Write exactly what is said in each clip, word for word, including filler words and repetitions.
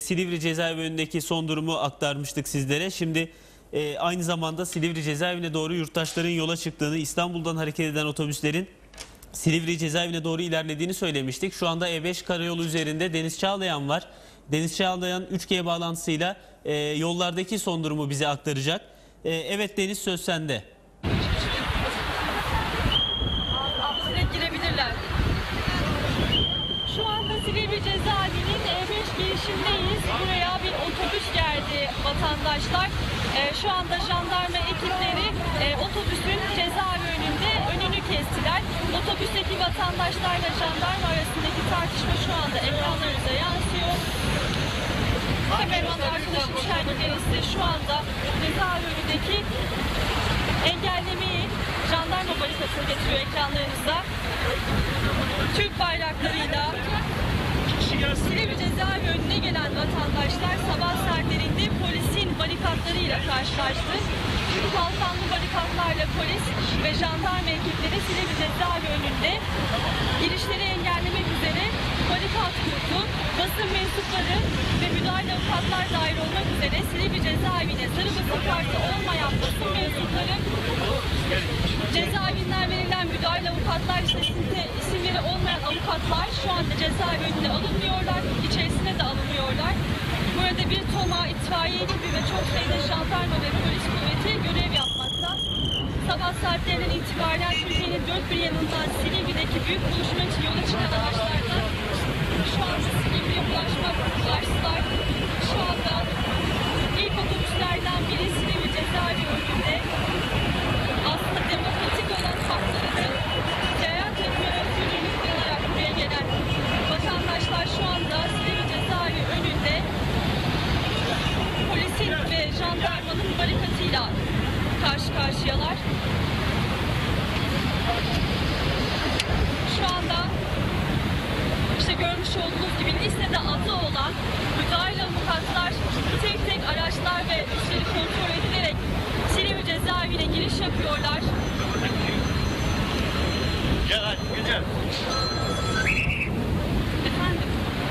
Silivri cezaevi önündeki son durumu aktarmıştık sizlere. Şimdi e, aynı zamanda Silivri cezaevine doğru yurttaşların yola çıktığını, İstanbul'dan hareket eden otobüslerin Silivri cezaevine doğru ilerlediğini söylemiştik. Şu anda E beş karayolu üzerinde Deniz Çağlayan var. Deniz Çağlayan üç G bağlantısıyla e, yollardaki son durumu bize aktaracak. E, evet Deniz, söz sende. Girebilirler. Şu anda Silivri cezaevinin E beş girişindeyiz. Buraya bir otobüs geldi vatandaşlar. E, şu anda jandarma ekipleri e, otobüsün cezaevi önünde önünü kestiler. Otobüsteki vatandaşlarla jandarma arasındaki tartışma şu anda ekranlarınıza yansıyor. Kameraman arkadaşım Şermin Deniz ise şu anda cezaevi önündeki engellemeyi jandarma barikatını getiriyor ekranlarınıza. Türk bayraklarıyla Silivri cezaevi önüne gelen vatandaşlar sabah saatlerinde polisin barikatlarıyla karşılaştı. Kalkanlı barikatlarla polis ve jandarma ekipleri Silivri cezaevi önünde girişleri engellemek üzere barikat kurdu. Basın mensupları ve müdahale avukatlar dahil olmak üzere Silivri cezaevine sarı basın kartı olmayan basın mensupları, cezaevinden verilen müdahale avukatlar listesinde isimleri olmayan avukatlar şu anda cezaevi önüne alınmıyorlar, içerisine de alınmıyorlar. Burada bir toma, itfaiye ekibi ve çok sayıda jandarma ve polis kuvveti görev yapmakta. Sabah saatlerinden itibaren Türkiye'nin dört bir yanından Silivri'deki büyük buluşma için yola çıkan araçlarda şu anda Silivri'ye ulaşmak ulaştılar. Şu anda ilk otobüslerden biri Silivri cezaevi önünde. Aslında demokratik olan haklarını seyahat etme özgürlüğünü kullanarak buraya gelen vatandaşlar şu anda Silivri cezaevi önünde polisin ve jandarmanın barikatıyla karşı karşıyalar. Şu anda işte görmüş olduğunuz gibi listede adı olan müdahale avukatlar tek tek araçlar ve üstleri kontrol edilerek Silivri cezaevine giriş yapıyorlar. Gel hadi güzel. Efendim?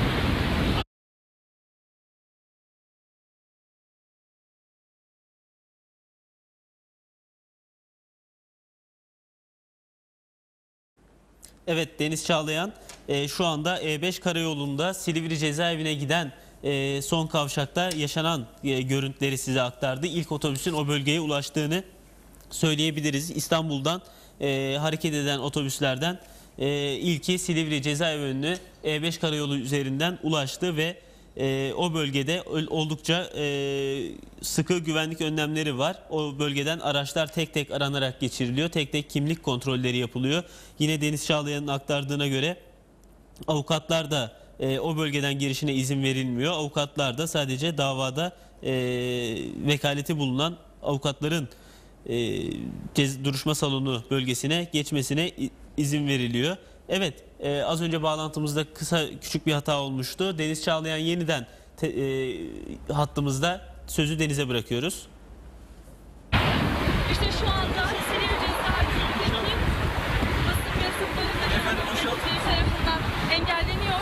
Evet, Deniz Çağlayan e, şu anda E beş karayolunda Silivri cezaevine giden e, son kavşakta yaşanan e, görüntüleri size aktardı. İlk otobüsün o bölgeye ulaştığını söyleyebiliriz. İstanbul'dan e, hareket eden otobüslerden e, ilki Silivri cezaevi önüne E beş karayolu üzerinden ulaştı ve e, o bölgede oldukça e, sıkı güvenlik önlemleri var. O bölgeden araçlar tek tek aranarak geçiriliyor. Tek tek kimlik kontrolleri yapılıyor. Yine Deniz Çağlayan'ın aktardığına göre avukatlar da e, o bölgeden girişine izin verilmiyor. Avukatlar da sadece davada e, vekaleti bulunan avukatların e, duruşma salonu bölgesine geçmesine izin veriliyor. Evet, e, az önce bağlantımızda kısa küçük bir hata olmuştu. Deniz Çağlayan yeniden te, e, hattımızda, sözü Deniz'e bırakıyoruz. İşte şu anda Silivri cezaevindeki basın mensupları da bir tarafından engelleniyor.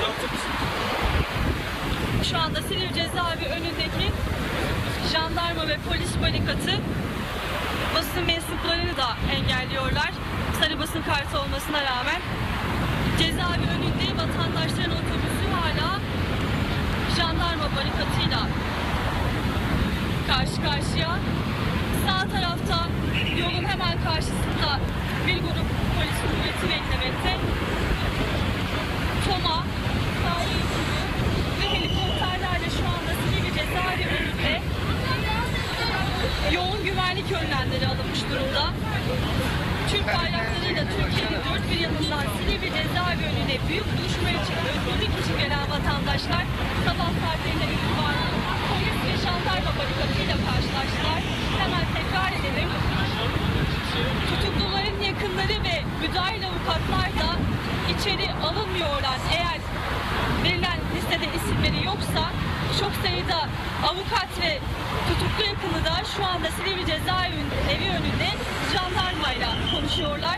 Şu anda Silivri cezaevi önündeki jandarma ve polis barikatı basın mensuplarını da engelliyorlar. Sarı basın kartı olmasına rağmen cezaevi önünde vatandaşların otobüsü hala jandarma barikatıyla karşı karşıya. Sağ tarafta yolun hemen karşısında bir grup polis kuvveti beklemekte. Toma, sağlık ekibi ve helikopterlerle şu anda Silivri cezaevi önünde yoğun güvenlik önlemleri alınmış durumda. Türk bayraklarıyla Türkiye'nin dört bir yanından Silivri cezaevi önüne büyük buluşma için, özgürlük için gelen vatandaşlar sabah saatlerinden itibaren polis ve jandarma barikatıyla karşılaştılar. Hemen tekrar edelim. Tutukluların yakınları ve müdahil avukatlar da içeri alınmıyorlar. Eğer verilen listede isimleri yoksa çok sayıda avukat ve tutuklu yakını da şu anda Silivri cezaevi evi önünde jandarmayla konuşuyorlar.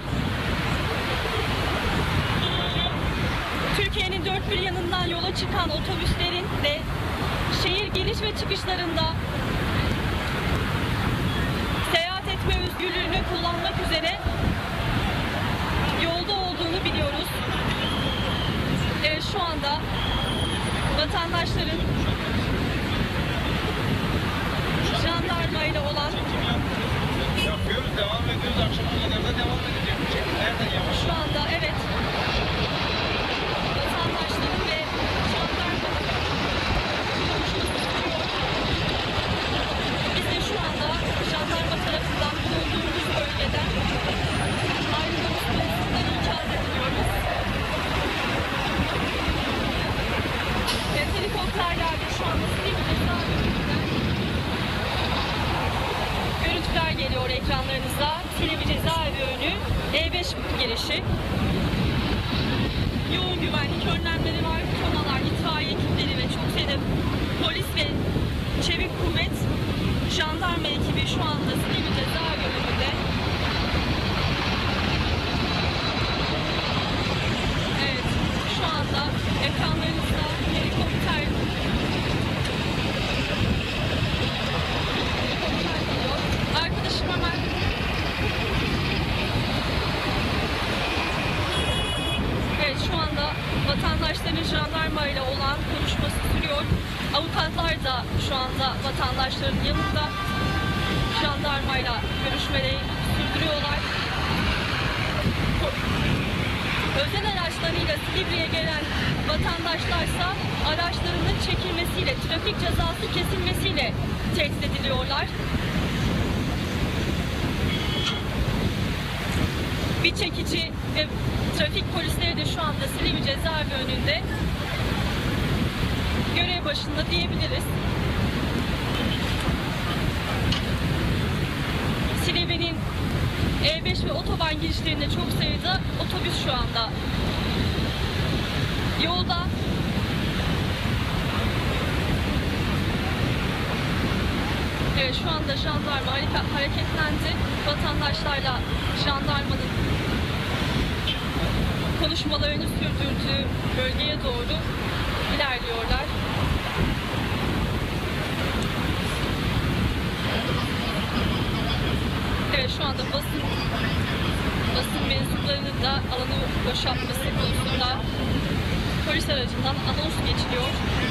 Türkiye'nin dört bir yanından yola çıkan otobüslerin de giriş ve çıkışlarında seyahat etme özgürlüğünü kullanmak üzere yolda olduğunu biliyoruz. Evet, şu anda vatandaşların jandarmayla olan Yapıyoruz, devam ediyoruz. Akşama kadar da devam edecek. Nereden yavaş? şu anda evet vatandaşların ve jandarmanın biz de şu anda jandarma tarafından bulunduğumuz bölgeden ayrılmamız konusunda ikaz ediliyoruz. Evet, helikopterlerde şu anda Silivri cezaevinden görüntüler geliyor ekranlarınıza. Silivri cezaevi önü E beş girişi. Yoğun güvenlik önlemleri var. Tonalar, itfaiye ekipleri ve çok sayıda polis ve çevik kuvvet, jandarma ekibi şu anda Silivri cezaevi önünde. Evet, şu anda ekranlarınızda helikopter helikopter geliyor. Arkadaşım hemen evet, şu anda vatandaşların jandarma ile olan konuşması sürüyor. Avukatlar da şu anda vatandaşların yanında jandarmayla görüşmeleri sürdürüyorlar. Özel araçlarıyla Silivri'ye gelen vatandaşlarsa araçlarının çekilmesiyle, trafik cezası kesilmesiyle tehdit ediliyorlar. Bir çekici ve trafik polisleri de şu anda Silivri cezaevi önünde görev başında diyebiliriz. Silivri'nin E beş ve otoban girişlerinde çok sayıda otobüs şu anda yolda. Evet, şu anda jandarma hareket- hareketlendi. Vatandaşlarla jandarmanın konuşmalarını sürdürdüğü bölgeye doğru ilerliyorlar. Evet, şu anda basın basın mensuplarının da alanı boşaltması konusunda polis aracından anons geçiliyor.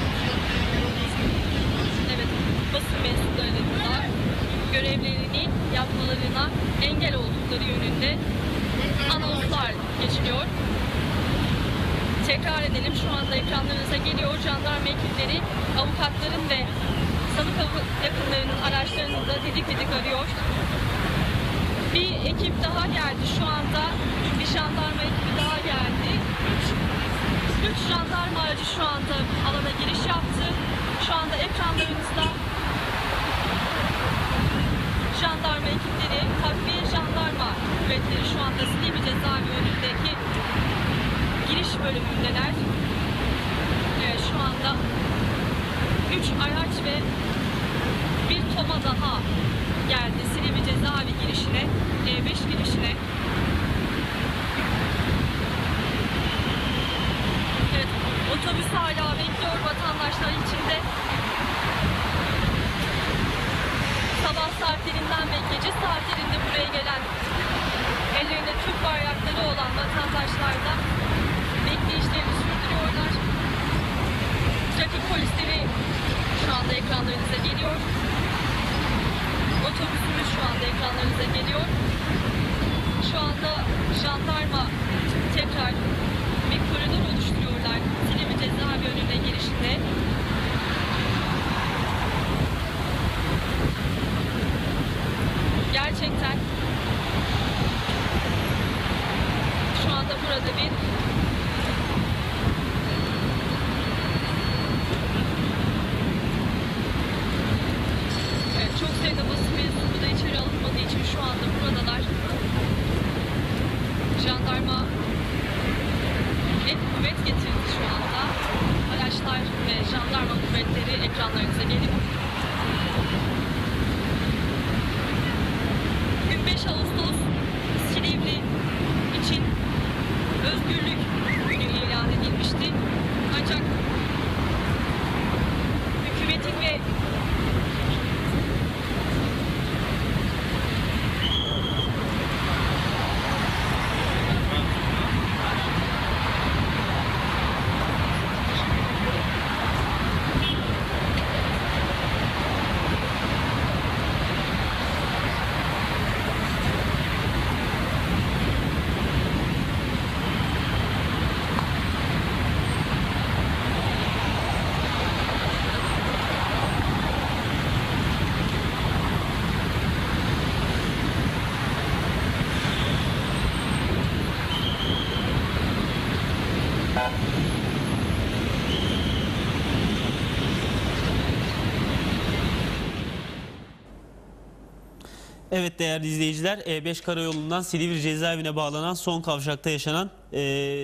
Evet, basın mensuplarının da görevlerini yapmalarına engel oldukları yönünde anonslar geçiliyor. Tekrar edelim, şu anda ekranlarınıza geliyor. Jandarma ekipleri avukatların ve sanık yakınlarının araçlarını da didik didik arıyor. Bir ekip daha geldi şu anda. Bir jandarma ekibi daha geldi. Üç, üç jandarma aracı şu anda alana giriş yaptı. Şu anda ekranlarınızda jandarma ekipleri, takviye jandarma kuvvetleri şu anda Silivri cezaevi önündeki giriş bölümündeler. Evet, şu anda üç araç ve bir toma daha geldi Silivri cezaevi girişine, E beş girişine. Evet, otobüs hala bekliyor vatandaşlar içinde. Sabah saatlerinden ve gece saatlerinde buraya gelen, ellerinde Türk bayrakları olan vatandaşlar da bekleyişlerini sürdürüyorlar. Trafik polisleri şu anda ekranlarınıza geliyor. Otobüsümüz şu anda ekranlarınıza geliyor. Şu anda jandarma tekrar bir koridor oluşturuyorlar Silivri cezaevi önüne girişinde. Gerçekten şu anda burada bir evet, çok sayıda basın mensubu da içeri alınmadığı için şu anda buradalar. Jandarma ve kuvvet getirdi şu anda. Araçlar ve jandarma kuvvetleri ekranlarınıza geliyor. Bugün beş Ağustos Silivri için özgürlük günü ilan edilmişti. Ancak hükümetin ve Evet değerli izleyiciler, E beş karayolundan Silivri cezaevine bağlanan son kavşakta yaşanan e,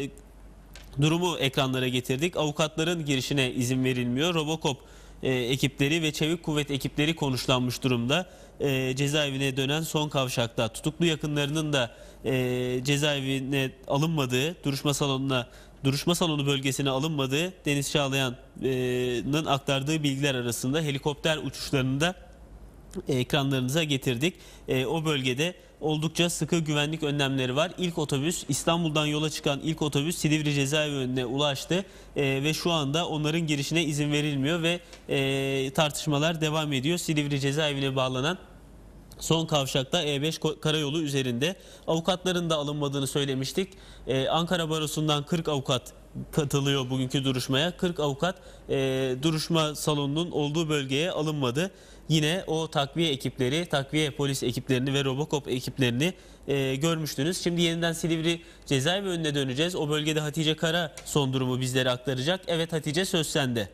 durumu ekranlara getirdik. Avukatların girişine izin verilmiyor. Robocop e, ekipleri ve Çevik Kuvvet ekipleri konuşlanmış durumda. E, cezaevine dönen son kavşakta tutuklu yakınlarının da e, cezaevine alınmadığı, duruşma salonuna duruşma salonu bölgesine alınmadığı Deniz Çağlayan'ın aktardığı bilgiler arasında helikopter uçuşlarında ekranlarınıza getirdik. E, o bölgede oldukça sıkı güvenlik önlemleri var. İlk otobüs, İstanbul'dan yola çıkan ilk otobüs Silivri cezaevi önüne ulaştı E, ve şu anda onların girişine izin verilmiyor ve e, tartışmalar devam ediyor. Silivri cezaevine bağlanan son kavşakta E beş karayolu üzerinde avukatların da alınmadığını söylemiştik. Ee, Ankara Barosu'ndan kırk avukat katılıyor bugünkü duruşmaya. kırk avukat e, duruşma salonunun olduğu bölgeye alınmadı. Yine o takviye ekipleri, takviye polis ekiplerini ve Robocop ekiplerini e, görmüştünüz. Şimdi yeniden Silivri cezaevi önüne döneceğiz. O bölgede Hatice Kara son durumu bizlere aktaracak. Evet Hatice, söz sende.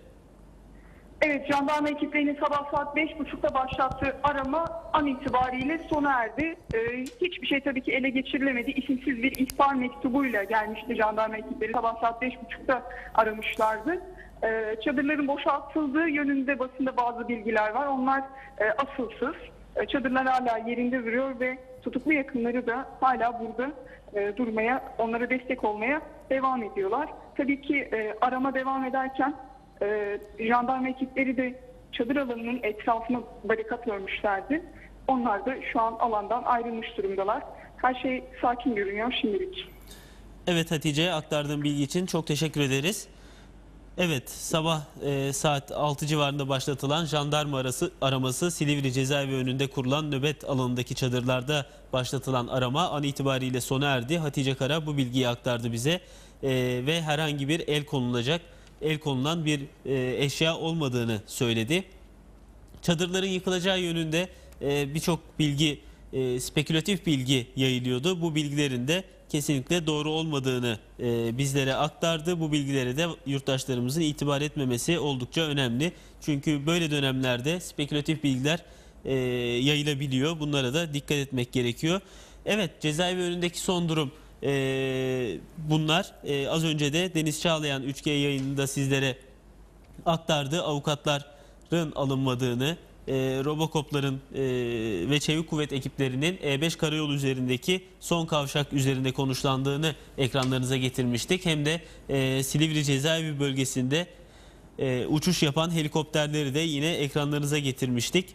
Evet, jandarma ekiplerinin sabah saat beş buçukta başlattığı arama an itibariyle sona erdi. Ee, hiçbir şey tabii ki ele geçirilemedi. İsimsiz bir ihbar mektubuyla gelmişti jandarma ekipleri. Sabah saat beş buçukta aramışlardı. Ee, çadırların boşaltıldığı yönünde basında bazı bilgiler var. Onlar e, asılsız. E, çadırlar hala yerinde duruyor ve tutuklu yakınları da hala burada e, durmaya, onlara destek olmaya devam ediyorlar. Tabii ki e, arama devam ederken Ee, jandarma ekipleri de çadır alanının etrafına barikat örmüşlerdi. Onlar da şu an alandan ayrılmış durumdalar. Her şey sakin görünüyor şimdilik. Evet Hatice, aktardığın bilgi için çok teşekkür ederiz. Evet, sabah e, saat altı civarında başlatılan jandarma arası, araması Silivri cezaevi önünde kurulan nöbet alanındaki çadırlarda başlatılan arama an itibariyle sona erdi. Hatice Kara bu bilgiyi aktardı bize e, ve herhangi bir el konulacak el konulan bir e, eşya olmadığını söyledi. Çadırların yıkılacağı yönünde e, birçok bilgi, e, spekülatif bilgi yayılıyordu. Bu bilgilerin de kesinlikle doğru olmadığını e, bizlere aktardı. Bu bilgilere de yurttaşlarımızın itibar etmemesi oldukça önemli. Çünkü böyle dönemlerde spekülatif bilgiler e, yayılabiliyor. Bunlara da dikkat etmek gerekiyor. Evet, cezaevi önündeki son durum Ee, bunlar. Ee, az önce de Deniz Çağlayan üç G yayınında sizlere aktardı. Avukatların alınmadığını, e, Robocop'ların e, ve Çevik Kuvvet ekiplerinin E beş karayolu üzerindeki son kavşak üzerinde konuşlandığını ekranlarınıza getirmiştik. Hem de e, Silivri cezaevi bölgesinde e, uçuş yapan helikopterleri de yine ekranlarınıza getirmiştik.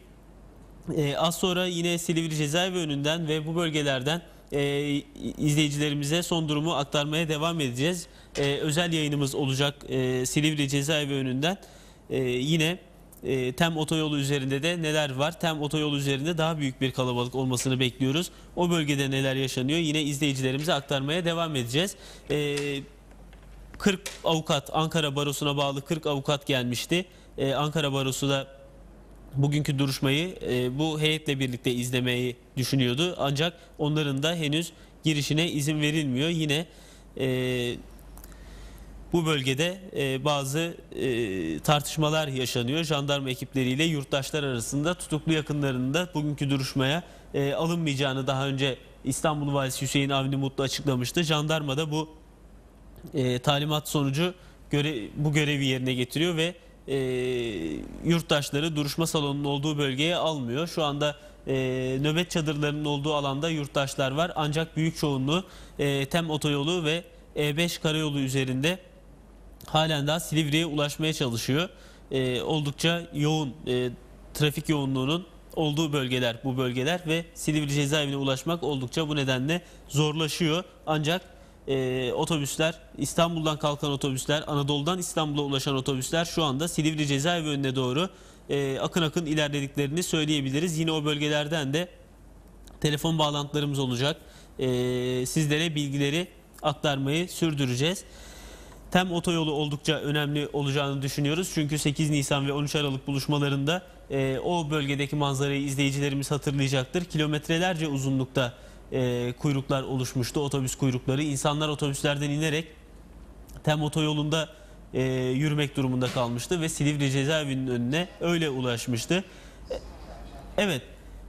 E, az sonra yine Silivri cezaevi önünden ve bu bölgelerden e, izleyicilerimize son durumu aktarmaya devam edeceğiz. E, özel yayınımız olacak e, Silivri cezaevi önünden. E, yine e, Tem otoyolu üzerinde de neler var? Tem otoyolu üzerinde daha büyük bir kalabalık olmasını bekliyoruz. O bölgede neler yaşanıyor? Yine izleyicilerimize aktarmaya devam edeceğiz. E, kırk avukat, Ankara Barosu'na bağlı kırk avukat gelmişti. E, Ankara Barosu da bugünkü duruşmayı e, bu heyetle birlikte izlemeyi düşünüyordu. Ancak onların da henüz girişine izin verilmiyor. Yine e, bu bölgede e, bazı e, tartışmalar yaşanıyor. Jandarma ekipleriyle yurttaşlar arasında tutuklu yakınlarının da bugünkü duruşmaya e, alınmayacağını daha önce İstanbul Valisi Hüseyin Avni Mutlu açıklamıştı. Jandarma da bu e, talimat sonucu göre, bu görevi yerine getiriyor ve E, yurttaşları duruşma salonunun olduğu bölgeye almıyor. Şu anda e, nöbet çadırlarının olduğu alanda yurttaşlar var. Ancak büyük çoğunluğu e, Tem otoyolu ve E beş karayolu üzerinde halen daha Silivri'ye ulaşmaya çalışıyor. E, oldukça yoğun e, trafik yoğunluğunun olduğu bölgeler bu bölgeler ve Silivri cezaevine ulaşmak oldukça bu nedenle zorlaşıyor. Ancak Ee, otobüsler, İstanbul'dan kalkan otobüsler, Anadolu'dan İstanbul'a ulaşan otobüsler şu anda Silivri cezaevi önüne doğru e, akın akın ilerlediklerini söyleyebiliriz. Yine o bölgelerden de telefon bağlantılarımız olacak. E, sizlere bilgileri aktarmayı sürdüreceğiz. Tem otoyolu oldukça önemli olacağını düşünüyoruz. Çünkü sekiz Nisan ve on üç Aralık buluşmalarında e, o bölgedeki manzarayı izleyicilerimiz hatırlayacaktır. Kilometrelerce uzunlukta E, kuyruklar oluşmuştu, otobüs kuyrukları. İnsanlar otobüslerden inerek Tem otoyolunda e, yürümek durumunda kalmıştı ve Silivri cezaevinin önüne öyle ulaşmıştı. E, evet,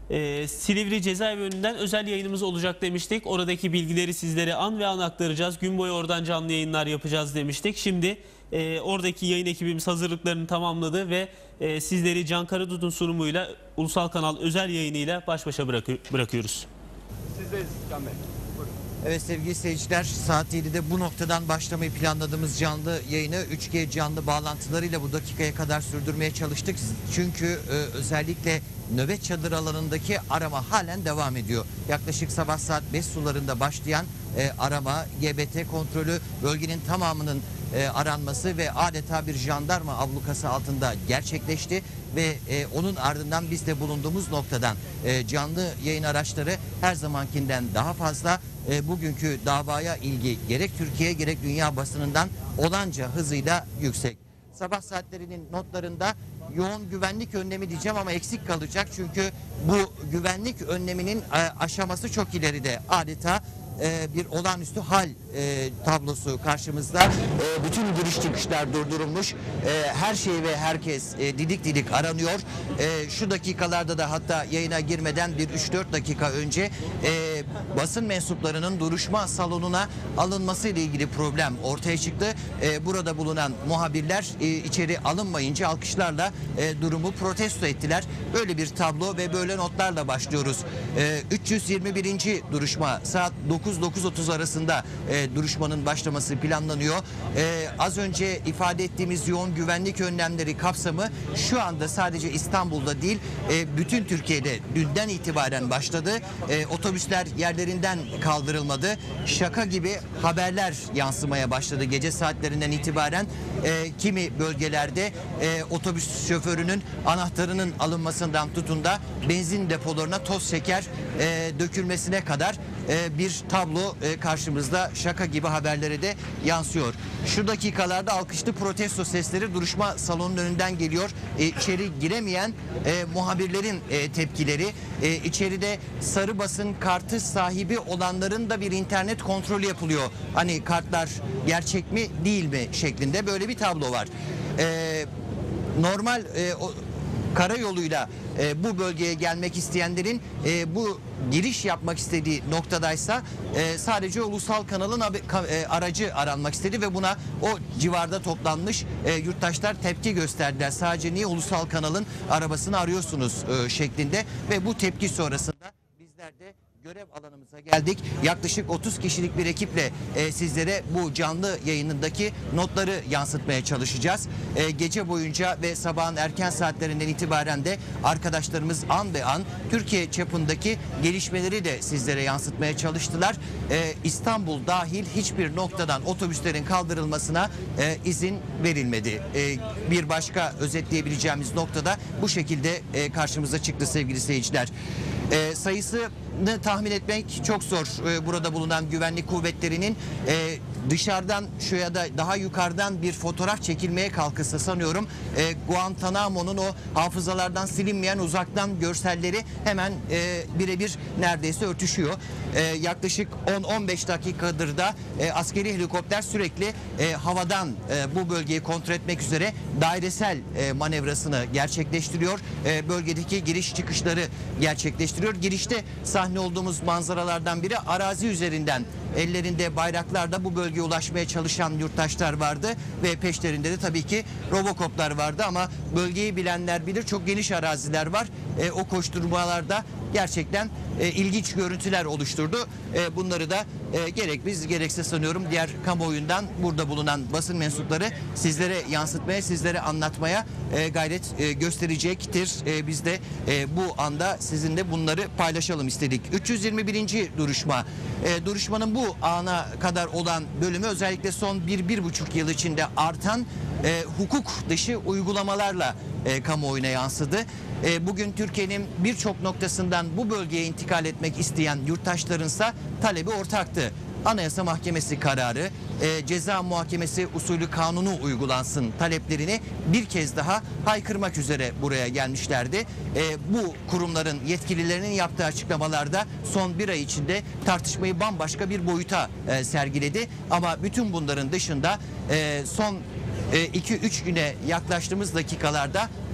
Ee, Silivri cezaevi önünden özel yayınımız olacak demiştik. Oradaki bilgileri sizlere an ve an aktaracağız. Gün boyu oradan canlı yayınlar yapacağız demiştik. Şimdi e, oradaki yayın ekibimiz hazırlıklarını tamamladı ve e, sizleri Can Karadut'un sunumuyla Ulusal Kanal özel yayınıyla baş başa bırakı- bırakıyoruz. Sizdeyiz Can Bey. Buyurun. Evet sevgili seyirciler, saat yedide bu noktadan başlamayı planladığımız canlı yayını üç G canlı bağlantılarıyla bu dakikaya kadar sürdürmeye çalıştık. Çünkü e, özellikle nöbet çadır alanındaki arama halen devam ediyor. Yaklaşık sabah saat beş sularında başlayan e, arama, G B T kontrolü, bölgenin tamamının e, aranması ve adeta bir jandarma ablukası altında gerçekleşti. Ve e, onun ardından biz de bulunduğumuz noktadan e, canlı yayın araçları her zamankinden daha fazla. E, bugünkü davaya ilgi gerek Türkiye gerek dünya basınından olanca hızıyla yüksek. Sabah saatlerinin notlarında yoğun güvenlik önlemi diyeceğim ama eksik kalacak. Çünkü bu güvenlik önleminin e, aşaması çok ileride. Adeta e, bir olağanüstü hal e, tablosu karşımızda. E, bütün giriş çıkışlar durdurulmuş. E, her şey ve herkes e, didik didik aranıyor. E, şu dakikalarda da hatta yayına girmeden bir üç dört dakika önce e, basın mensuplarının duruşma salonuna alınması ile ilgili problem ortaya çıktı. E, burada bulunan muhabirler e, içeri alınmayınca alkışlarla e, durumu protesto ettiler. Böyle bir tablo ve böyle notlarla başlıyoruz. E, üç yüz yirmi birinci duruşma saat dokuz dokuz otuz arasında e, duruşmanın başlaması planlanıyor. E, az önce ifade ettiğimiz yoğun güvenlik önlemleri kapsamı şu anda sadece İstanbul'da değil e, bütün Türkiye'de dünden itibaren başladı. E, otobüsler yerlerinden kaldırılmadı. Şaka gibi haberler yansımaya başladı gece saatlerinden itibaren. E, kimi bölgelerde e, otobüs şoförünün anahtarının alınmasından tutun da benzin depolarına toz şeker e, dökülmesine kadar e, bir tablo e, karşımızda, şaka gibi haberlere de yansıyor. Şu dakikalarda alkışlı protesto sesleri duruşma salonunun önünden geliyor. E, içeri giremeyen e, muhabirlerin e, tepkileri. E, içeride sarı basın kartı sahibi olanların da bir internet kontrolü yapılıyor. Hani kartlar gerçek mi değil mi şeklinde böyle bir tablo var. E, normal e, o, karayoluyla e, bu bölgeye gelmek isteyenlerin e, bu giriş yapmak istediği noktadaysa e, sadece Ulusal Kanal'ın abi- ka- e, aracı aranmak istedi ve buna o civarda toplanmış e, yurttaşlar tepki gösterdiler. Sadece niye Ulusal Kanal'ın arabasını arıyorsunuz e, şeklinde ve bu tepki sonrasında bizler de görev alanımıza geldik. Yaklaşık otuz kişilik bir ekiple e, sizlere bu canlı yayınındaki notları yansıtmaya çalışacağız. E, gece boyunca ve sabahın erken saatlerinden itibaren de arkadaşlarımız an be an Türkiye çapındaki gelişmeleri de sizlere yansıtmaya çalıştılar. E, İstanbul dahil hiçbir noktadan otobüslerin kaldırılmasına e, izin verilmedi. E, bir başka özetleyebileceğimiz noktada bu şekilde e, karşımıza çıktı sevgili seyirciler. E, sayısını tahmin etmek çok zor. E, burada bulunan güvenlik kuvvetlerinin e, dışarıdan şu ya da daha yukarıdan bir fotoğraf çekilmeye kalkırsa sanıyorum e, Guantanamo'nun o hafızalardan silinmeyen uzaktan görselleri hemen e, birebir neredeyse örtüşüyor. E, yaklaşık on on beş dakikadır da e, askeri helikopter sürekli e, havadan e, bu bölgeyi kontrol etmek üzere dairesel e, manevrasını gerçekleştiriyor. E, bölgedeki giriş çıkışları gerçekleştiriyor. Girişte sahne olduğumuz manzaralardan biri arazi üzerinden ellerinde bayraklarda bu bölgeye ulaşmaya çalışan yurttaşlar vardı ve peşlerinde de tabii ki Robocop'lar vardı ama bölgeyi bilenler bilir, çok geniş araziler var. E, o koşturmalarda gerçekten e, ilginç görüntüler oluşturdu. E, bunları da e, gerek biz gerekse sanıyorum diğer kamuoyundan burada bulunan basın mensupları sizlere yansıtmaya, sizlere anlatmaya e, gayret e, gösterecektir. E, biz de e, bu anda sizinle bunları paylaşalım istedik. üç yüz yirmi birinci duruşma. E, duruşmanın bu ana kadar olan bölümü özellikle son bir bir buçuk yıl içinde artan e, hukuk dışı uygulamalarla e, kamuoyuna yansıdı. E, bugün Türkiye'nin birçok noktasından bu bölgeye intikal etmek isteyen yurttaşlarınsa talebi ortaktı. Anayasa Mahkemesi kararı, e, ceza muhakemesi usulü kanunu uygulansın taleplerini bir kez daha haykırmak üzere buraya gelmişlerdi. E, bu kurumların yetkililerinin yaptığı açıklamalarda son bir ay içinde tartışmayı bambaşka bir boyuta e, sergiledi. Ama bütün bunların dışında e, son iki üç güne yaklaştığımız dakikalarda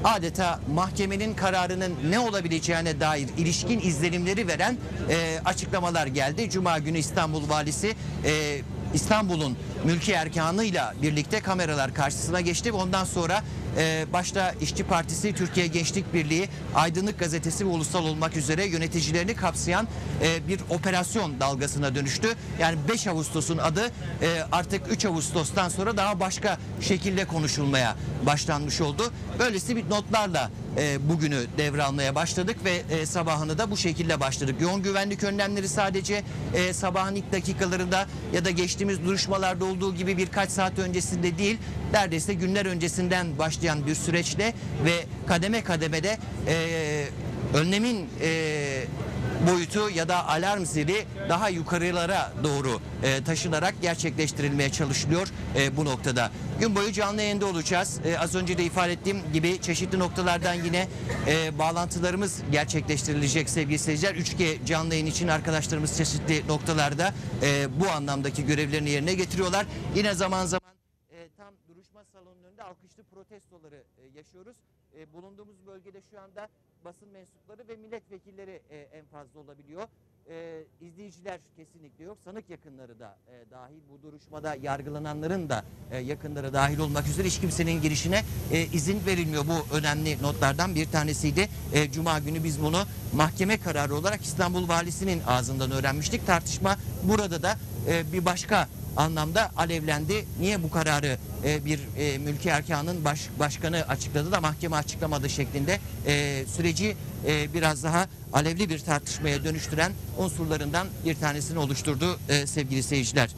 adeta mahkemenin kararının ne olabileceğine dair ilişkin izlenimleri veren e, açıklamalar geldi. Cuma günü İstanbul Valisi e, İstanbul'un mülki erkanıyla birlikte kameralar karşısına geçti. Ondan sonra e, başta İşçi Partisi, Türkiye Gençlik Birliği, Aydınlık Gazetesi ve Ulusal olmak üzere yöneticilerini kapsayan e, bir operasyon dalgasına dönüştü. Yani beş Ağustos'un adı e, artık üç Ağustos'tan sonra daha başka şekilde konuşulmaya başlanmış oldu. Böylesi bir notlarla e, bugünü devralmaya başladık ve e, sabahını da bu şekilde başladık. Yoğun güvenlik önlemleri sadece e, sabahın ilk dakikalarında ya da geçtiğimiz duruşmalarda olduğu gibi birkaç saat öncesinde değil, neredeyse günler öncesinden başlayan bir süreçle ve kademe kademede e, önlemin e, boyutu ya da alarm zili daha yukarılara doğru e, taşınarak gerçekleştirilmeye çalışılıyor e, bu noktada. Gün boyu canlı yayında olacağız. E, az önce de ifade ettiğim gibi çeşitli noktalardan yine e, bağlantılarımız gerçekleştirilecek sevgili seyirciler. üç G canlı yayın için arkadaşlarımız çeşitli noktalarda e, bu anlamdaki görevlerini yerine getiriyorlar. Yine zaman zaman e, tam duruşma salonunun önünde alkışlı protestoları e, yaşıyoruz. E, bulunduğumuz bölgede şu anda basın mensupları ve milletvekilleri e, en fazla olabiliyor. E, izleyiciler kesinlikle yok. Sanık yakınları da e, dahil, bu duruşmada yargılananların da e, yakınları dahil olmak üzere hiç kimsenin girişine e, izin verilmiyor. Bu önemli notlardan bir tanesiydi. E, Cuma günü biz bunu mahkeme kararı olarak İstanbul Valisi'nin ağzından öğrenmiştik. Tartışma burada da e, bir başka anlamda alevlendi. Niye bu kararı e, bir e, mülki erkanın baş, başkanı açıkladı da mahkeme açıklamadı şeklinde e, süreci e, biraz daha alevli bir tartışmaya dönüştüren unsurlarından bir tanesini oluşturdu e, sevgili seyirciler.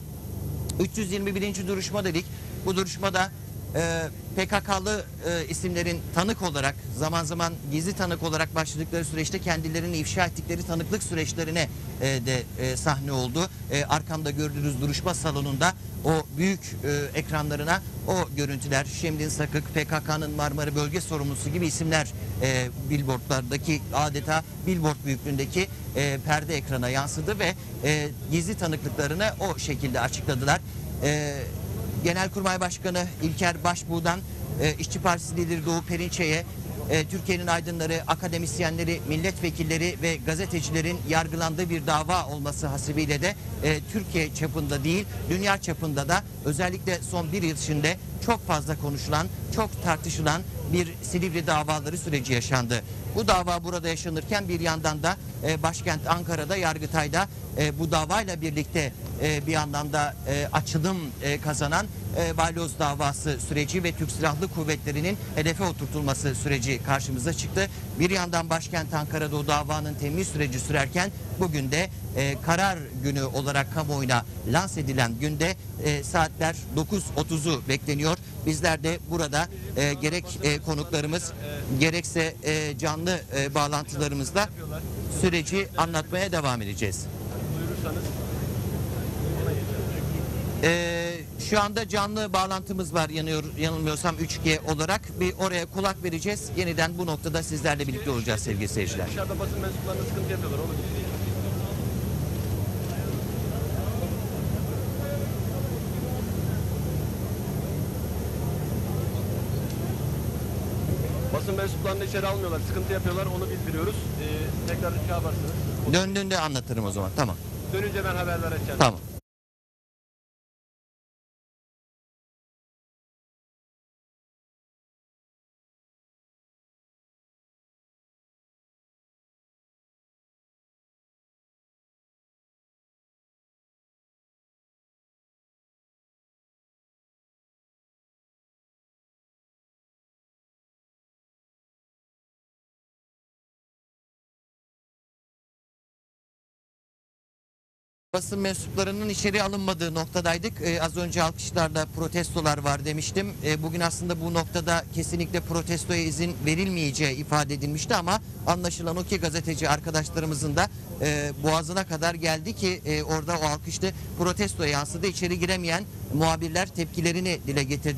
üç yüz yirmi birinci duruşma dedik. Bu duruşmada e, P K K'lı e, isimlerin tanık olarak, zaman zaman gizli tanık olarak başladıkları süreçte kendilerini ifşa ettikleri tanıklık süreçlerine e, de e, sahne oldu. E, arkamda gördüğünüz duruşma salonunda o büyük e, ekranlarına o görüntüler, Şemdin Sakık, P K K'nın Marmara Bölge Sorumlusu gibi isimler e, billboardlardaki, adeta billboard büyüklüğündeki e, perde ekrana yansıdı ve e, gizli tanıklıklarını o şekilde açıkladılar. E, Genelkurmay Başkanı İlker Başbuğ'dan e, İşçi Partisi lideri Doğu Perinçek'e, e, Türkiye'nin aydınları, akademisyenleri, milletvekilleri ve gazetecilerin yargılandığı bir dava olması hasebiyle de e, Türkiye çapında değil, dünya çapında da özellikle son bir yıl içinde çok fazla konuşulan, çok tartışılan bir Silivri davaları süreci yaşandı. Bu dava burada yaşanırken bir yandan da e, başkent Ankara'da, Yargıtay'da e, bu davayla birlikte e, bir anlamda e, açılım e, kazanan e, balyoz davası süreci ve Türk Silahlı Kuvvetleri'nin hedefe oturtulması süreci karşımıza çıktı. Bir yandan başkent Ankara'da o davanın temyiz süreci sürerken bugün de e, karar günü olarak kamuoyuna lanse edilen günde e, saatler dokuz otuzu bekleniyor. Bizler de burada e, gerek e, konuklarımız gerekse e, canlı e, bağlantılarımızla süreci anlatmaya devam edeceğiz. E, şu anda canlı bağlantımız var, yanıyor, yanılmıyorsam üç G olarak. Bir oraya kulak vereceğiz. Yeniden bu noktada sizlerle birlikte olacağız sevgili seyirciler. Dışarıda basın mensuplarına sıkıntı yapıyorlar oğlum. Basın mensuplarını içeri almıyorlar, sıkıntı yapıyorlar, onu bildiriyoruz. Ee, tekrar şey yaparsınız. Döndüğünde anlatırım o zaman. Tamam. Dönünce ben haber vereceğim. Tamam. Basın mensuplarının içeri alınmadığı noktadaydık. Ee, az önce alkışlarda protestolar var demiştim. Ee, bugün aslında bu noktada kesinlikle protestoya izin verilmeyeceği ifade edilmişti ama anlaşılan o ki gazeteci arkadaşlarımızın da e, boğazına kadar geldi ki e, orada o alkışlı protestoya yansıdı. İçeri giremeyen muhabirler tepkilerini dile getirdiler.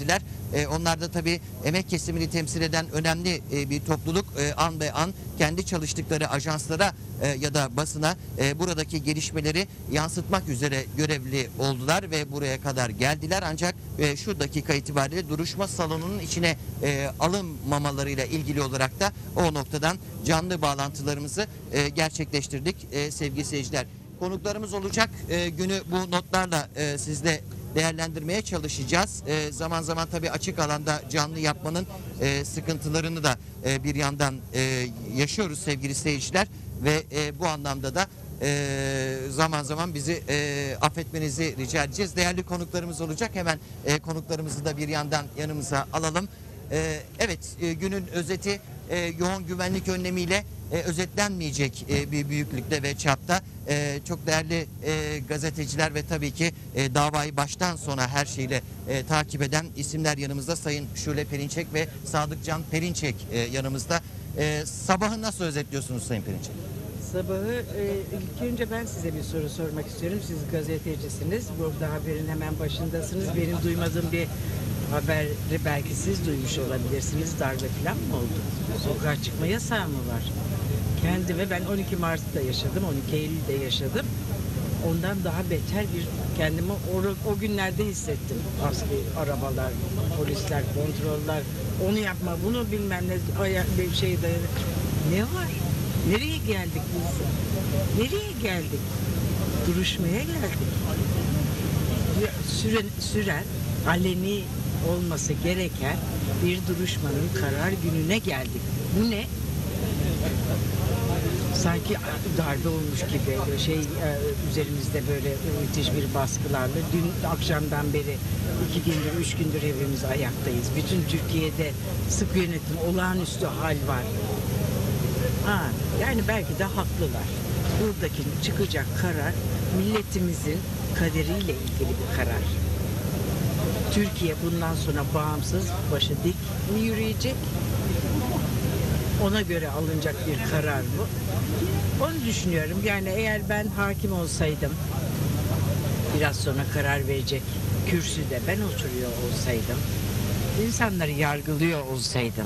E, onlar da tabii emek kesimini temsil eden önemli e, bir topluluk. E, an be an kendi çalıştıkları ajanslara e, ya da basına e, buradaki gelişmeleri yansıtmak üzere görevli oldular ve buraya kadar geldiler. Ancak e, şu dakika itibariyle duruşma salonunun içine e, alınmamalarıyla ilgili olarak da o noktadan canlı bağlantılarımızı e, gerçekleştirdik e, sevgili seyirciler. Konuklarımız olacak. E, günü bu notlarla e, sizle değerlendirmeye çalışacağız. E, zaman zaman tabii açık alanda canlı yapmanın e, sıkıntılarını da e, bir yandan e, yaşıyoruz sevgili seyirciler ve e, bu anlamda da e, zaman zaman bizi e, affetmenizi rica edeceğiz. Değerli konuklarımız olacak. Hemen e, konuklarımızı da bir yandan yanımıza alalım. E, evet e, günün özeti e, yoğun güvenlik önlemiyle e, özetlenmeyecek e, bir büyüklükte ve çapta. E, çok değerli e, gazeteciler ve tabii ki e, davayı baştan sona her şeyle e, takip eden isimler yanımızda. Sayın Şule Perinçek ve Sadıkcan Perinçek e, yanımızda. E, sabahı nasıl özetliyorsunuz Sayın Perinçek? Sabahı e, ilk önce ben size bir soru sormak istiyorum. Siz gazetecisiniz. Burada haberin hemen başındasınız. Benim duymadığım bir haberi belki siz duymuş olabilirsiniz. Darbe falan mı oldu? Sokağa çıkma yasağı mı var? Kendime ben on iki Mart'ta yaşadım, on iki Eylül'de yaşadım. Ondan daha beter bir kendimi o, o günlerde hissettim. Askeri arabalar, polisler, kontroller, onu yapma, bunu bilmem ne, ayak bir şey dayanır. Ne var? Nereye geldik biz? Nereye geldik? Duruşmaya geldik. Süren, süren, aleni olması gereken bir duruşmanın karar gününe geldik. Bu ne? Sanki darbe olmuş gibi şey üzerimizde böyle müthiş bir baskılarla. Dün akşamdan beri iki gündür, üç gündür hepimiz ayaktayız. Bütün Türkiye'de sık yönetim, olağanüstü hal var. Ha, yani belki de haklılar. Buradaki çıkacak karar milletimizin kaderiyle ilgili bir karar. Türkiye bundan sonra bağımsız, başı dik mi yürüyecek? Ona göre alınacak bir karar bu. Onu düşünüyorum. Yani eğer ben hakim olsaydım, biraz sonra karar verecek kürsüde ben oturuyor olsaydım, insanları yargılıyor olsaydım,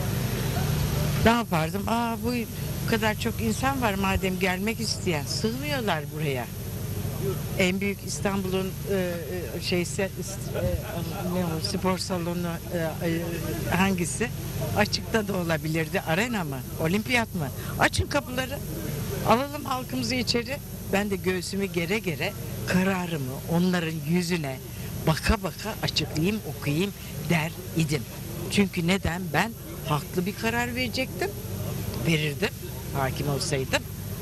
ne yapardım? Aa, bu kadar çok insan var madem gelmek isteyen, sığmıyorlar buraya. En büyük İstanbul'un e, şeyse e, ne o, spor salonu e, e, hangisi? Açıkta da olabilirdi. Arena mı? Olimpiyat mı? Açın kapıları. Alalım halkımızı içeri. Ben de göğsümü gere gere kararımı onların yüzüne baka baka açıklayayım, okuyayım der idim. Çünkü neden? Ben haklı bir karar verecektim. Verirdim. Hakim olsaydım.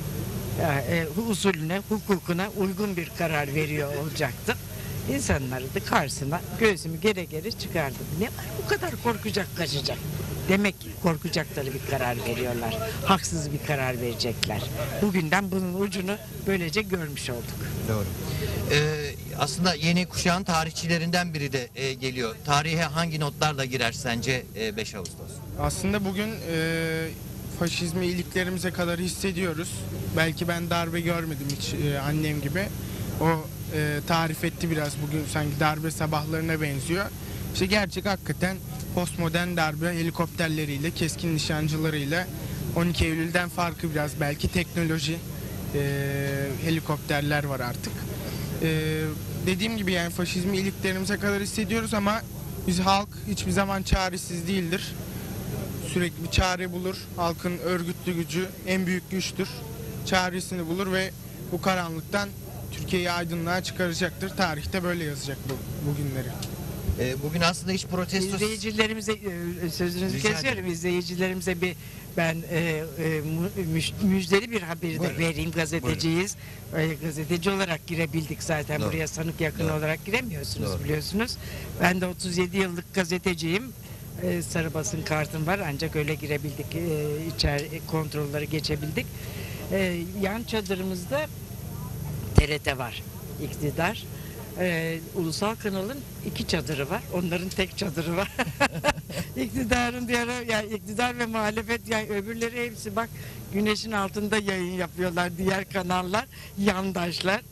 E, usulüne, hukukuna uygun bir karar veriyor olacaktım. İnsanları da karşısına göğsümü gere gere çıkardım. Ne var bu kadar korkacak, kaçacak? Demek ki korkacakları bir karar veriyorlar. Haksız bir karar verecekler. Bugünden bunun ucunu böylece görmüş olduk. Doğru. Ee, aslında yeni kuşağın tarihçilerinden biri de e, geliyor. Tarihe hangi notlarla girer sence e, beş Ağustos? Aslında bugün e, faşizmi iliklerimize kadar hissediyoruz. Belki ben darbe görmedim hiç e, annem gibi. O e, tarif etti biraz, bugün sanki darbe sabahlarına benziyor. İşte gerçek hakikaten postmodern darbe helikopterleriyle, keskin nişancılarıyla. on iki Eylül'den farkı biraz belki teknoloji, e, helikopterler var artık. E, dediğim gibi yani faşizmi iliklerimize kadar hissediyoruz ama biz halk hiçbir zaman çaresiz değildir. Sürekli bir çare bulur. Halkın örgütlü gücü en büyük güçtür. Çaresini bulur ve bu karanlıktan Türkiye'yi aydınlığa çıkaracaktır. Tarihte böyle yazacak bu bugünleri. E, bugün aslında hiç protesto... İzleyicilerimize e, sözünüzü Rica kesiyorum. ederim. İzleyicilerimize bir ben e, e, müj, müjdeli bir haberi de Buyurun. vereyim. Gazeteciyiz. E, gazeteci olarak girebildik zaten. Doğru. Buraya sanık yakın Doğru. olarak giremiyorsunuz Doğru. biliyorsunuz. Ben de otuz yedi yıllık gazeteciyim. E, sarı basın kartım var ancak öyle girebildik. E, içeri kontrolleri geçebildik. E, yan çadırımızda T R T var. İktidar. Ee, ulusal kanalın iki çadırı var. Onların tek çadırı var. İktidarın diğer, yani iktidar ve muhalefet, yani öbürleri hepsi bak güneşin altında yayın yapıyorlar. Diğer kanallar yandaşlar.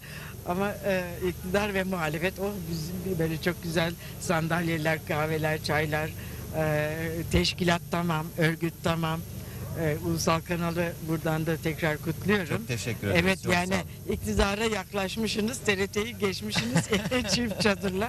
Ama e, iktidar ve muhalefet o bizim böyle çok güzel sandalyeler, kahveler, çaylar, e, teşkilat tamam, örgüt tamam. E, Ulusal kanalı buradan da tekrar kutluyorum. Çok teşekkür ederiz. Evet Çok yani sağ olun. iktidara yaklaşmışsınız, T R T'yi geçmişsiniz çift çadırla.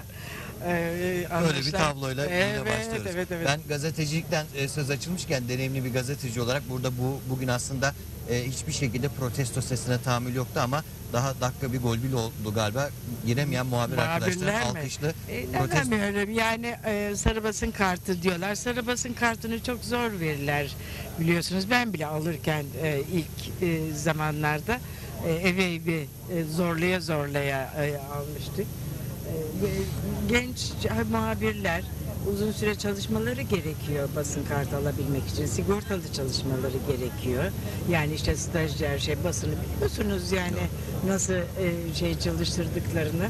Ee, Böyle bir tabloyla yine evet, başlıyoruz. Evet, evet. Ben gazetecilikten e, söz açılmışken deneyimli bir gazeteci olarak burada bu bugün aslında e, hiçbir şekilde protesto sesine tahammül yoktu ama daha dakika bir gol bile oldu galiba. Giremeyen muhabir arkadaşlar Muhabirler mi? alkışlı E, protesto. neden böyle? Yani e, sarı basın kartı diyorlar. Sarı basın kartını çok zor verirler biliyorsunuz. Ben bile alırken e, ilk e, zamanlarda e, eve bir e, zorlaya zorlaya e, almıştık. E, genç muhabirler uzun süre çalışmaları gerekiyor basın kartı alabilmek için. Sigortalı çalışmaları gerekiyor. Yani işte stajyer şey basını biliyorsunuz yani nasıl e, şey çalıştırdıklarını.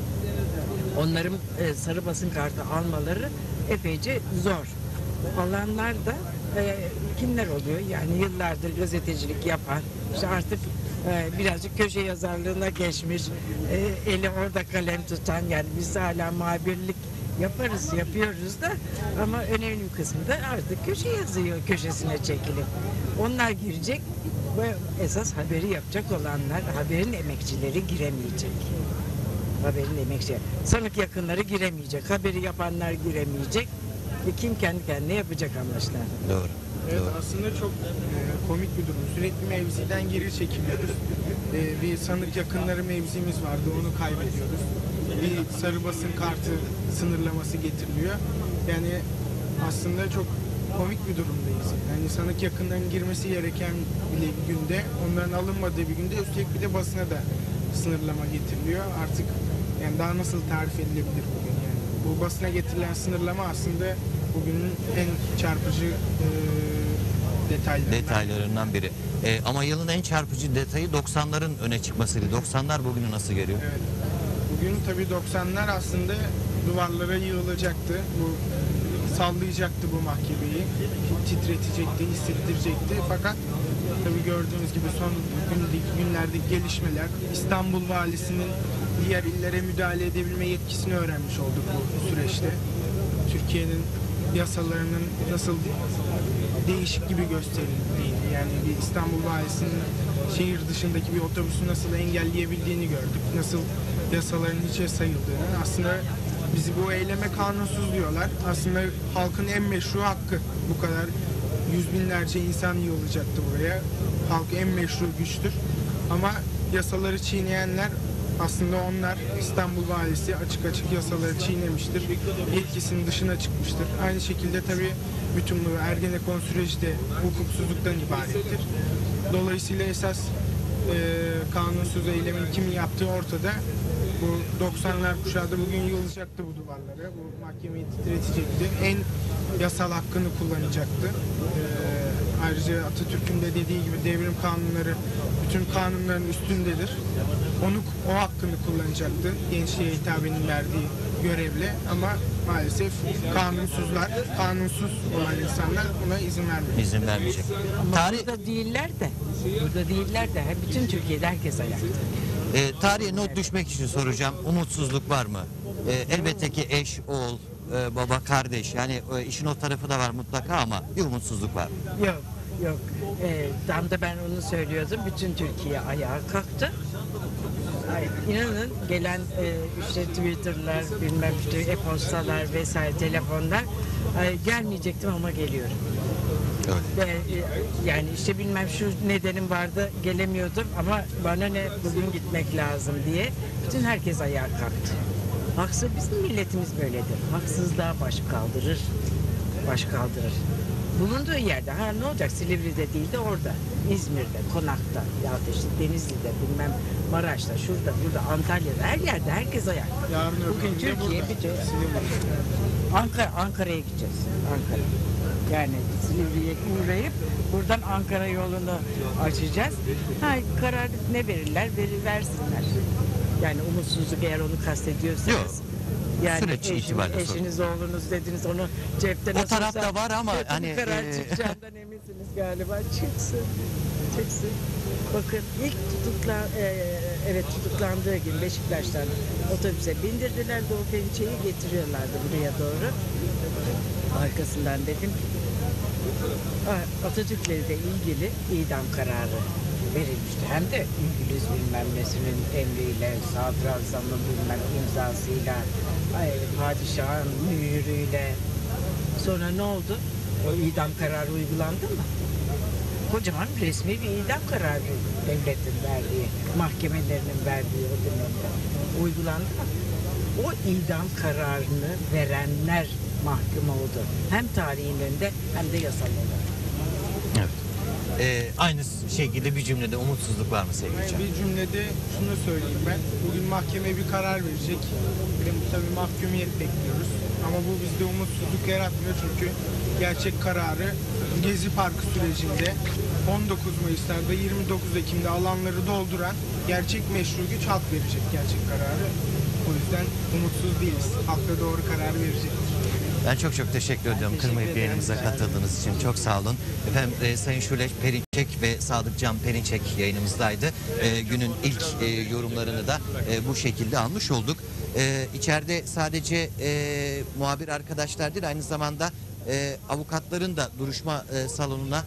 Onların e, sarı basın kartı almaları epeyce zor. Alanlar da e, kimler oluyor? Yani yıllardır gazetecilik yapan, işte artık e, birazcık köşe yazarlığına geçmiş, e, eli orada kalem tutan, yani biz hala muhabirlik yaparız, yapıyoruz da ama önemli bir kısmı da artık köşe yazıyor köşesine çekilip. Onlar girecek ve esas haberi yapacak olanlar, haberin emekçileri giremeyecek. Haberin emekçileri. Sanık yakınları giremeyecek, haberi yapanlar giremeyecek. Ve kim kendi kendine yapacak anlaşılan. Doğru. Evet, Doğru. aslında çok e, komik bir durum. Sürekli mevziden geri çekiliyoruz. E, bir sanık yakınları mevzimiz vardı, onu kaybediyoruz. Bir sarı basın kartı sınırlaması getiriliyor. Yani aslında çok komik bir durumdayız. Yani sanık yakınlarının girmesi gereken bir günde, onların alınmadığı bir günde üstelik bir de basına da sınırlama getiriliyor. Artık yani daha nasıl tarif edilebilir bugün yani? Bu basına getirilen sınırlama aslında bugünün en çarpıcı e, detaylarından. Detaylarından biri. E, ama yılın en çarpıcı detayı doksanların öne çıkmasıydı. doksanlar bugünü nasıl görüyor? Evet. Bugün tabii doksanlar aslında duvarlara yığılacaktı. Bu sallayacaktı bu mahkemeyi. Titretecekti, hissettirecekti. Fakat tabii gördüğünüz gibi son günlerdeki gelişmeler, İstanbul Valisi'nin diğer illere müdahale edebilme yetkisini öğrenmiş olduk bu süreçte. Türkiye'nin yasalarının nasıl değişik gibi gösterildiğini, yani bir İstanbul Valisi'nin şehir dışındaki bir otobüsü nasıl engelleyebildiğini gördük. Nasıl yasaların hiçe sayıldığını. Aslında bizi bu eyleme kanunsuz diyorlar. Aslında halkın en meşru hakkı. Bu kadar yüz binlerce insan yığılacaktı buraya. Halk en meşru güçtür. Ama yasaları çiğneyenler aslında onlar, İstanbul Valisi açık açık yasaları çiğnemiştir. Yetkisinin dışına çıkmıştır. Aynı şekilde tabii bütün bu Ergenekon süreci de hukuksuzluktan ibarettir. Dolayısıyla esas e, kanunsuz eylemin kimin yaptığı ortada. Bu doksanlar kuşağı da bugün yığılacaktı bu duvarlara. Bu mahkemeyi titretecekti. En yasal hakkını kullanacaktı. E, ayrıca Atatürk'ün de dediği gibi devrim kanunları bütün kanunların üstündedir. Onu, o hakkını kullanacaktı gençliğe hitabenin verdiği görevle, ama maalesef kanunsuzlar, kanunsuz olan insanlar buna izin vermiyor. İzin vermeyecek. Ama Tarih, burada değiller de, burada değiller de bütün Türkiye'de herkes ayakta. e, tarihe not düşmek için soracağım. Umutsuzluk var mı? E, elbette ki eş, oğul, e, baba, kardeş. Yani e, işin o tarafı da var mutlaka ama bir umutsuzluk var mı? Yok, yok. Ee, tam da ben onu söylüyordum. Bütün Türkiye ayağa kalktı. Ay, inanın gelen e, işte Twitter'lar, bilmem işte e-postalar vesaire, telefonlar, ay, gelmeyecektim ama geliyorum. Öyle. Ve, e, yani işte bilmem şu nedenim vardı, gelemiyordum ama bana ne, bugün gitmek lazım diye bütün herkes ayağa kalktı. Haksız, bizim milletimiz böyledir. Haksızlığa baş kaldırır, baş kaldırır. Bulunduğu yerde, ha ne olacak, Silivri'de değil de orada, İzmir'de, Konak'ta, ya da işte Denizli'de, bilmem Maraş'ta, şurada, burada, Antalya'da, her yerde herkes ayakta. Yarın Bugün öbür gün de Türkiye burada. bir Ankara, Ankara'ya gideceğiz. Ankara. Yani Silivri'ye uğrayıp buradan Ankara yolunu açacağız. Ha, karar ne verirler, verir versinler. Yani umutsuzluk eğer onu kastediyorsanız. Yok. Yani Süreç eşiniz, itibariyle sorun. eşiniz, oğlunuz dediniz, onu cepten O tarafta var ama kötü bir hani, karar e, çıkacağından eminsiniz galiba. Çıksın, çıksın. Bakın ilk tutukla, e, evet tutuklandığı gün Beşiktaş'tan otobüse bindirdiler, Doğu Perinçek'i getiriyorlardı buraya doğru. Arkasından dedim ki "Aa, Atatürk'le de ilgili idam kararı verilmişti. Hem de İngiliz bilmem nesinin emriyle, sadrazamın bilmem imzasıyla, ay, padişahın mühürüyle. Sonra ne oldu? O idam kararı uygulandı mı? Kocaman resmi bir idam kararı devletin verdiği, mahkemelerinin verdiği o dönemde uygulandı mı? O idam kararını verenler mahkum oldu. Hem tarihin önünde hem de yasal olarak. Evet. Ee, aynı şekilde bir cümlede umutsuzluk var mı sevgili Can? Bir cümlede şunu söyleyeyim ben. Bugün mahkeme bir karar verecek. Ve tabii mahkumiyet bekliyoruz. Ama bu bizde umutsuzluk yaratmıyor çünkü gerçek kararı Gezi Parkı sürecinde on dokuz Mayıs'larda yirmi dokuz Ekim'de alanları dolduran gerçek meşru güç halk verecek gerçek kararı. O yüzden umutsuz değiliz. Halk da doğru karar verecektir. Ben çok çok teşekkür ediyorum teşekkür kırmayıp ederim. yayınımıza katıldığınız için. Çok sağ olun. Efendim e, Sayın Şule Perinçek ve Sadık Can Perinçek yayınımızdaydı. E, günün ilk e, yorumlarını da e, bu şekilde almış olduk. E, içeride sadece e, muhabir arkadaşlar değil, aynı zamanda e, avukatların da duruşma e, salonuna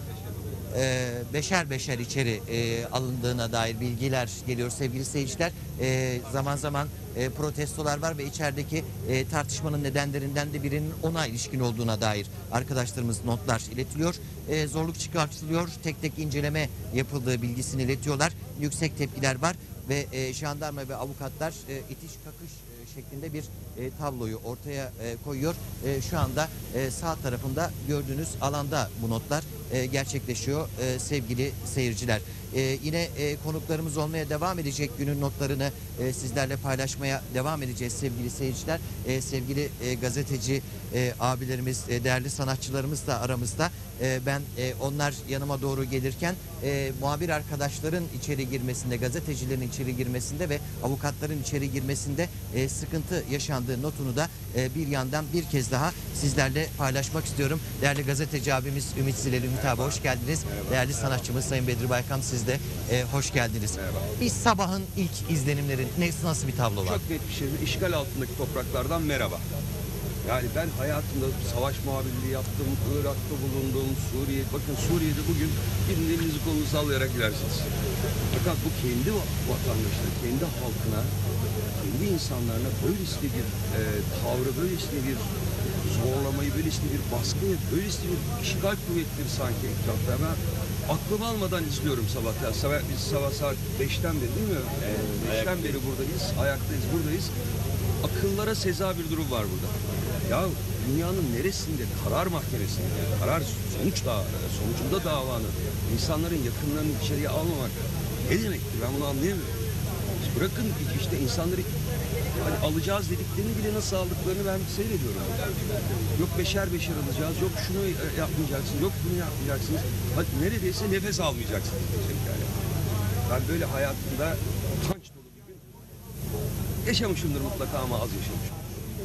e, beşer beşer içeri e, alındığına dair bilgiler geliyor sevgili seyirciler. E, zaman zaman e, protestolar var ve içerideki e, tartışmanın nedenlerinden de birinin ona ilişkin olduğuna dair arkadaşlarımız notlar iletiliyor. E, zorluk çıkartılıyor. Tek tek inceleme yapıldığı bilgisini iletiyorlar. Yüksek tepkiler var ve e, jandarma ve avukatlar e, itiş kakış e, şeklinde bir e, tabloyu ortaya e, koyuyor. E, şu anda e, sağ tarafında gördüğünüz alanda bu notlar e, gerçekleşiyor e, sevgili seyirciler. E, yine e, konuklarımız olmaya devam edecek, günün notlarını e, sizlerle paylaşmaya devam edeceğiz sevgili seyirciler. E, sevgili e, gazeteci e, abilerimiz, e, değerli sanatçılarımız da aramızda. E, ben e, onlar yanıma doğru gelirken e, muhabir arkadaşların içeri girmesinde, gazetecilerin içeri girmesinde ve avukatların içeri girmesinde e, sıkıntı yaşandığı notunu da e, bir yandan bir kez daha sizlerle paylaşmak istiyorum. Değerli gazeteci abimiz Ümit Zileli, Ümit abi hoş geldiniz. Merhaba. Değerli sanatçımız Sayın Bedri Baykam, siz de e, hoş geldiniz. Merhaba. Biz sabahın ilk izlenimlerin nasıl, nasıl bir tablo var? Çok net bir şey. İşgal altındaki topraklardan merhaba. Yani ben hayatımda savaş muhabirliği yaptım, Irak'ta bulundum, Suriye. Bakın Suriye'de bugün gidin elinizi kolunuzu sallayarak girersiniz. Fakat bu kendi vatandaşına, kendi halkına, kendi insanlarına böylesine bir e, tavrı, böylesine bir zorlamayı, böylesine bir baskıyı, böylesine bir işgal kuvvetleri sanki etrafta. Ben aklım almadan izliyorum sabah. sabah biz sabah saat beşten beri değil mi? E, beşten beri buradayız, ayaktayız, buradayız. Akıllara seza bir durum var burada. Ya dünyanın neresinde karar mahkemesinde, karar sonuç da sonucunda davanın insanların yakınlarını içeriye almamak ne demektir? Ben bunu anlayamıyorum. Bırakın işte insanları hani alacağız dediklerini bile nasıl aldıklarını ben seyrediyorum. Yok beşer beşer alacağız, yok şunu yapmayacaksın, yok bunu yapmayacaksınız. Hadi neredeyse nefes almayacaksınız diyecek yani. Ben böyle hayatımda utanç dolu bir gün yaşamışımdır mutlaka ama az yaşamışım.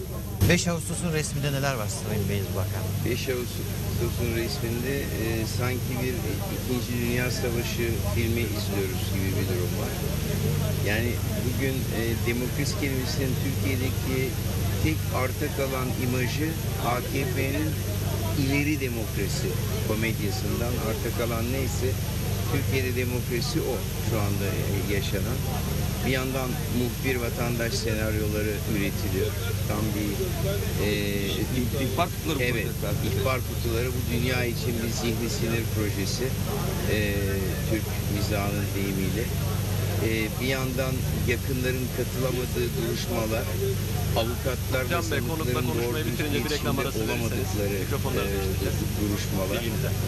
beş Ağustos'un resminde neler var Sayın Beyaz Bakan? beş Ağustos'un resminde e, sanki bir İkinci Dünya Savaşı filmi izliyoruz gibi bir durum var. Yani bugün e, demokrasi kelimesinin Türkiye'deki tek arta kalan imajı A K P'nin ileri demokrasi komedyasından arta kalan neyse Türkiye'de demokrasi o şu anda yaşanan. Bir yandan muhbir vatandaş senaryoları üretiliyor. Tam bir e, ihbar kutuları. Evet, ihbar kutuları bu dünya için bir zihni sinir projesi. E, Türk mizahının deyimiyle. E, bir yandan yakınların katılamadığı duruşmalar, avukatlar ve sanıkların doğru iletişimde olamadıkları e, duruşmalar.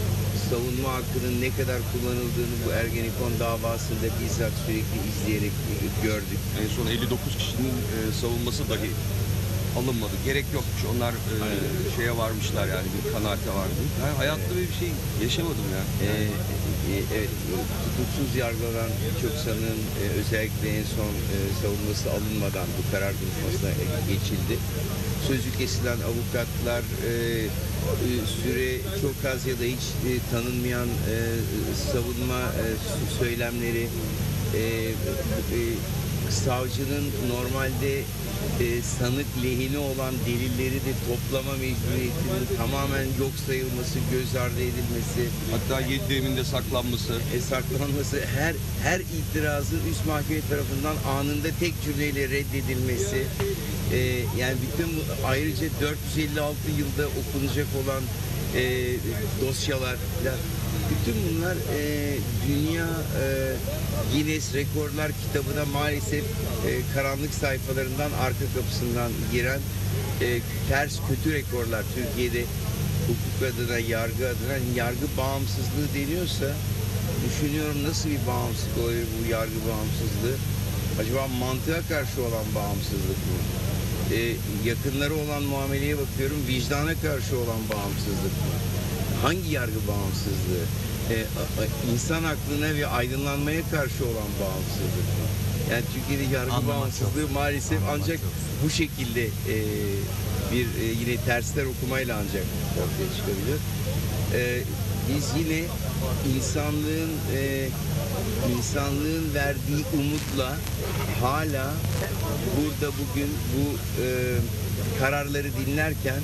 Savunma hakkının ne kadar kullanıldığını bu Ergenekon davasında bizzat sürekli izleyerek gördük. En son elli dokuz kişinin e, savunması dahi alınmadı. Gerek yokmuş. Onlar e, şeye varmışlar yani bir kanaate vardı. Ben hayatta böyle bir şey yaşamadım ya. Ee, e, evet tutuksuz yargılanan birçok sanığın e, özellikle en son e, savunması alınmadan bu karar duruşmasına geçildi. Sözü kesilen avukatlar e, e, süre çok az ya da hiç e, tanınmayan e, savunma e, söylemleri e, e, savcının normalde e, sanık lehine olan delilleri de toplama mecburiyetinin tamamen yok sayılması, göz ardı edilmesi, Hatta yedi evinde saklanması. e, saklanması, her her itirazın üst mahkeme tarafından anında tek cümleyle reddedilmesi, e, yani bütün bu, ayrıca dört yüz elli altı yılda okunacak olan e, dosyalar, bütün bunlar e, dünya e, Guinness Rekorlar kitabına maalesef e, karanlık sayfalarından, arka kapısından giren e, ters kötü rekorlar. Türkiye'de hukuk adına, yargı adına, hani yargı bağımsızlığı deniyorsa düşünüyorum nasıl bir bağımsızlık olabilir bu yargı bağımsızlığı? Acaba mantığa karşı olan bağımsızlık mı? E, yakınları olan muameleye bakıyorum, vicdana karşı olan bağımsızlık mı? Hangi yargı bağımsızlığı? Ee, insan aklına ve aydınlanmaya karşı olan bağımsızlık mı? Yani Türkiye'de yargı Anlamak bağımsızlığı çok. maalesef Anlamak ancak çok. bu şekilde e, bir e, yine tersler okumayla ancak ortaya çıkabilir. E, biz yine insanlığın e, insanlığın verdiği umutla hala burada bugün bu e, kararları dinlerken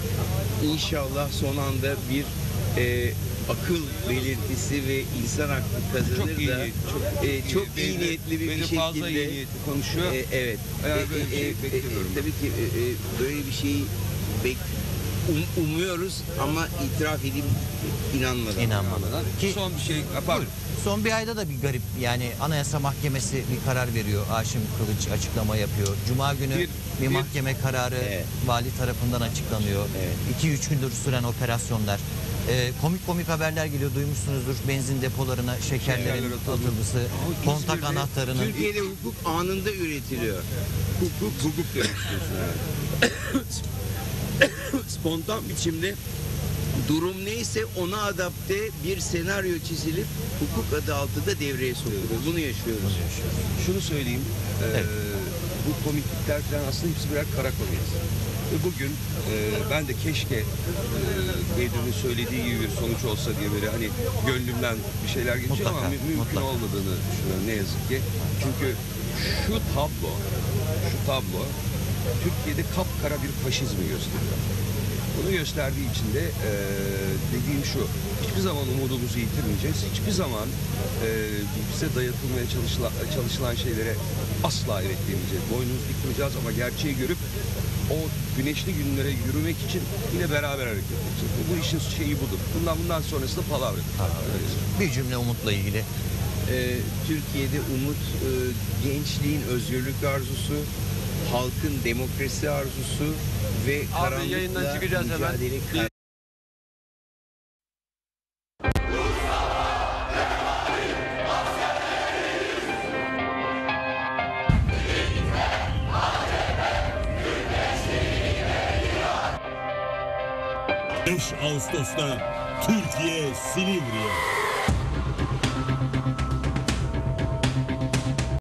İnşallah son anda bir e, akıl belirtisi ve insan aklı kazanır Çok iyi da niyet- çok e, iyi- çok iyi beni- niyetli bir, beni bir şekilde fazla iyi niyetli konuşuyor. E, evet. Eğer E, böyle bir e, şey e, beklemiyorum e, ben. tabii ki e, e, böyle bir şeyi bek, um- umuyoruz ama itiraf edip inanmadan. İnanmadan. Ki Son bir şey yapar. son bir ayda da bir garip, yani Anayasa Mahkemesi bir karar veriyor. Haşim Kılıç açıklama yapıyor. Cuma günü bir, Bir- bir- mahkeme kararı Evet. vali tarafından açıklanıyor. Evet. iki üç gündür süren operasyonlar. Ee, komik komik haberler geliyor, duymuşsunuzdur. Benzin depolarına şekerlerin Şekerler atıldı. atılması, kontak İzmir'de anahtarının... Türkiye'de hukuk anında üretiliyor. Hukuk, hukuk demek istiyorsun herhalde. Spontan biçimde durum neyse ona adapte bir senaryo çizilip hukuk adı altında devreye sokuluyor. Bunu yaşıyoruz. Şunu söyleyeyim. e, Evet. Bu komiklikler falan aslında hepsi birer kara komedi. Ve bugün e, ben de keşke e, Bedir'in söylediği gibi bir sonuç olsa diye böyle hani gönlümden bir şeyler geçiyor Mutlaka, ama mü- mümkün mutlaka. olmadığını düşünüyorum ne yazık ki. Çünkü şu tablo, şu tablo Türkiye'de kapkara bir faşizmi gösteriyor. Bunu gösterdiği için de e, dediğim şu, hiçbir zaman umudumuzu yitirmeyeceğiz. Hiçbir zaman e, bize dayatılmaya çalışılan, çalışılan şeylere asla evet demeyeceğiz. Boynumuzu dikmeyeceğiz ama gerçeği görüp o güneşli günlere yürümek için yine beraber hareket edeceğiz. Bu işin şeyi budur. Bundan bundan sonrası da palavra. Bir cümle umutla ilgili. Ee, Türkiye'de umut, e, gençliğin özgürlük arzusu, halkın demokrasi arzusu ve karanlıkla yayından çıkacağız hemen. mücadele kar- beş Ağustos'ta Türkiye Silivri'ye.